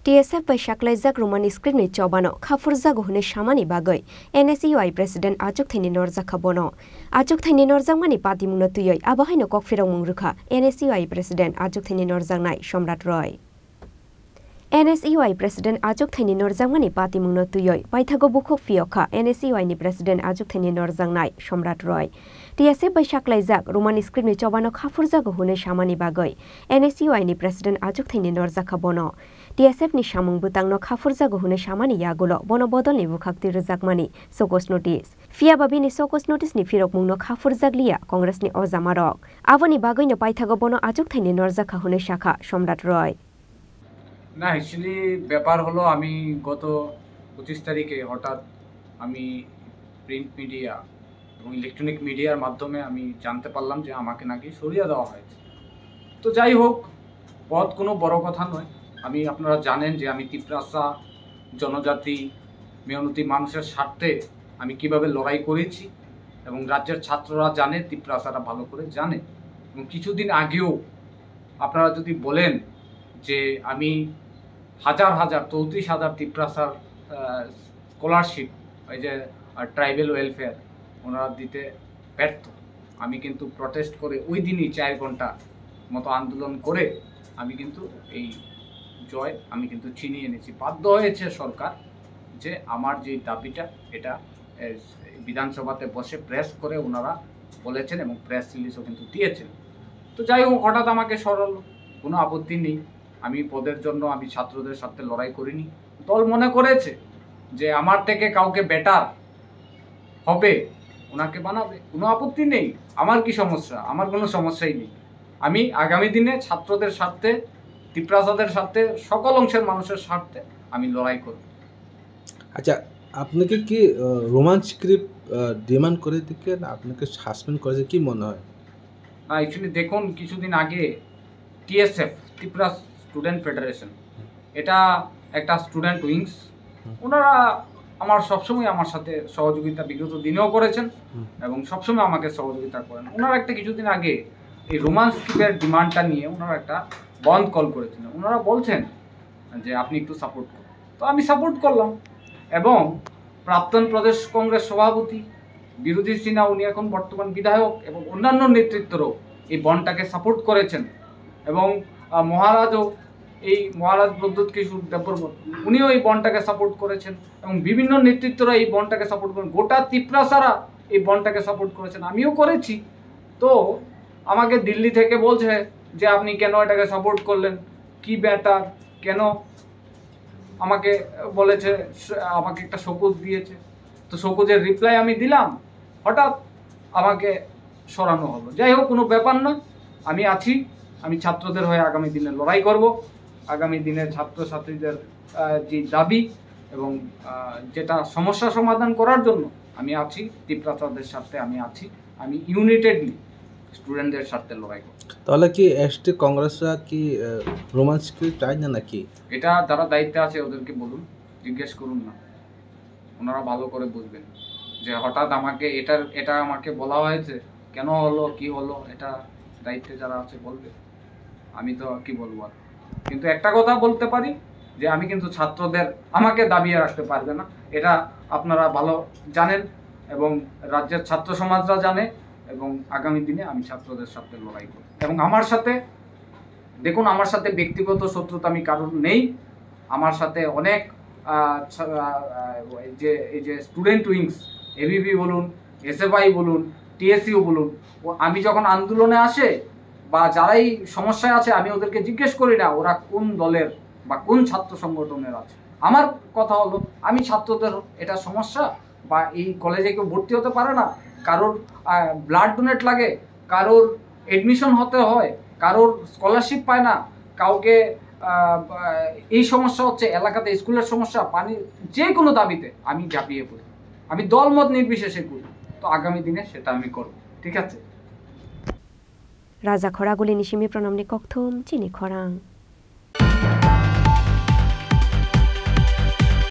TSF by Saklaijak Romani screen ni Chobano Khaphurjago hune Samani bagwi NSUI President Achukthai ni Norjakha Bono Achukthai ni Norjakmani Patimungno tuyoi abo haino Phirokmung Rwkha NSUI President Achukthai ni Norjaknai Samrat NSUI President Achukthai ni Norjakmani Patimungno tuyoi paithago bukhok phiyokha NSUI ni President Achukthai ni Norjaknai Samrat TSF by Saklaijak Romani screen ni Chobano Khaphurjago hune Samani bagwi NSUI ni President Achukthai ni Norjakha Bono TSF ni samung butangno Khaphurjago hune Samani yagulo Bono bodol ni bukhakti Norjakmani sokos notice Fia babi ni sokos notice ni Phirokmung no Khaphurjaglia Congress ni ozamarok Avoni bagwi no paithago Bono Achukthai ni Norjakha hune Shakha Samrat না actually ব্যাপার হলো আমি গত 25 তারিখে হঠাৎ আমি print media এবং electronic মিডিয়ার মাধ্যমে আমি জানতে পারলাম যে আমাকে নাকি সরিয়ে দেওয়া হয়েছে। তো যাই হোক পদ কোনো বড় কথা নয়। আমি আপনারা জানেন যে আমি তিপ্রাসা জনজাতি মেহনতি মানুষের স্বার্থে আমি কিভাবে লড়াই করেছি এবং রাজ্যের ছাত্ররা জানে তিপ্রাসারা ভালো করে জানে এবং কিছুদিন আগেও আপনারা যদি বলেন যে আমি হাজার 34,000 তিপ্রাসার স্কলারশিপ ওই যে ট্রাইবেল ওয়েলফেয়ার ওনারা দিতে ব্যর্থ আমি কিন্তু প্রটেস্ট করে ওই দিনই 4 ঘন্টা মতো আন্দোলন করে আমি কিন্তু এই জয় আমি কিন্তু ছিনিয়ে এনেছি। বাধ্য হয়েছে সরকার যে আমার যে দাবিটা এটা বিধানসভাতে বসে প্রেস করে ওনারা বলেছেন এবং প্রেস রিলিজও কিন্তু দিয়েছেন। তো যাই হোক হঠাৎ আমাকে সরল কোনো আপত্তি নেই। আমি পদের জন্য আমি ছাত্রদের সাথে লড়াই করিনি। দল মনে করেছে যে আমার থেকে কাউকে বেটার হবে ওনাকে বানাবে, কোনো আপত্তি নেই। আমার কি সমস্যা? আমার কোনো সমস্যাই নেই। আমি আগামী দিনে ছাত্রদের স্বার্থে তিপ্রাসাদের স্বার্থে সকল অংশের মানুষের স্বার্থে আমি লড়াই করব। আচ্ছা আপনাকে কি রোমান স্ক্রিপ্ট ডিমান্ড করে দিকে আপনাকে সাসপেন্ড করেছে কি মনে হয়? না অ্যাকচুয়ালি দেখুন কিছুদিন আগে TSF ত্রিপুরা স্টুডেন্ট ফেডারেশন এটা একটা স্টুডেন্ট উইংস ওনারা আমার সবসময় আমার সাথে সহযোগিতা বিগত দিনেও করেছেন এবং সবসময় আমাকে সহযোগিতা করেন। ওনারা একটা কিছুদিন আগে এই রোমান স্ক্রিপ্টের ডিমান্ডটা নিয়ে ওনারা একটা বন্ধ কল করেছিলেন। ওনারা বলছেন যে আপনি একটু সাপোর্ট করুন, তো আমি সাপোর্ট করলাম এবং প্রাক্তন প্রদেশ কংগ্রেস সভাপতি বিরোধী সিনহা উনি এখন বর্তমান বিধায়ক এবং অন্যান্য নেতৃত্বরাও এই বনটাকে সাপোর্ট করেছেন এবং মহারাজও এই মহারাজ প্রদ্যুৎ কিশোর দেববর্মন উনিও এই বনটাকে সাপোর্ট করেছেন এবং বিভিন্ন নেতৃত্বরা এই বনটাকে সাপোর্ট করেন, গোটা তিপ্রাসারা এই বনটাকে সাপোর্ট করেছেন, আমিও করেছি। তো আমাকে দিল্লি থেকে বলছে যে আপনি কেন এটাকে সাপোর্ট করলেন, কি ব্যাটার, কেন আমাকে বলেছে, আমাকে একটা শোকজ দিয়েছে। তো শোকজের রিপ্লাই আমি দিলাম, হঠাৎ আমাকে সরানো হলো। যাই হোক কোনো ব্যাপার না, আমি আছি, আমি ছাত্রদের হয়ে আগামী দিনে লড়াই করব। আগামী দিনে ছাত্রছাত্রীদের যে দাবি এবং যেটা সমস্যা সমাধান করার জন্য আমি আছি, তিপ্রাসাদের সাথে আমি আছি, আমি ইউনাইটেডলি স্টুডেন্টদের সাথে লড়াই করব। তাহলে কি এসটি কংগ্রেসরা কি রোমান স্ক্রিপ্ট চায় না নাকি? এটা যারা দায়িত্বে আছে ওদেরকে বলুন, জিজ্ঞেস করুন না, ওনারা ভালো করে বুঝবেন যে হঠাৎ আমাকে এটা আমাকে বলা হয়েছে, কেন হলো, কি হলো, এটা দায়িত্বে যারা আছে বলবে, আমি তো কি বলবো আর। কিন্তু একটা কথা বলতে পারি যে আমি কিন্তু ছাত্রদের আমাকে দাবিয়ে রাখতে পারবে না, এটা আপনারা ভালো জানেন এবং রাজ্যের ছাত্র সমাজরা জানে এবং আগামী দিনে আমি ছাত্রদের সাথে লড়াই করব। এবং আমার সাথে দেখুন, আমার সাথে ব্যক্তিগত শত্রুতা আমি কারণ নেই, আমার সাথে অনেক এই যে স্টুডেন্ট উইংস ABB বলুন, SFI বলুন, TSU বলুন, আমি যখন আন্দোলনে আসে বা যারাই সমস্যায় আছে আমি ওদেরকে জিজ্ঞেস করি না ওরা কোন দলের বা কোন ছাত্র সংগঠনের আছে। আমার কথা হলো আমি ছাত্রদের এটা সমস্যা বা এই কলেজে কেউ ভর্তি হতে পারে না, কারোর ব্লাড ডোনেট লাগে, কারোর এডমিশন হতে হয়, কারোর স্কলারশিপ পায় না, কাউকে এই সমস্যা হচ্ছে এলাকাতে, স্কুলের সমস্যা, পানি, যে কোনো দাবিতে আমি ঝাঁপিয়ে পড়ি, আমি দলমত নির্বিশেষে করি। তো আগামী দিনে সেটা আমি করব, ঠিক আছে? রাজা খরাগুলি নিশিমি প্রণামনি কক্থম চিনি খরাং।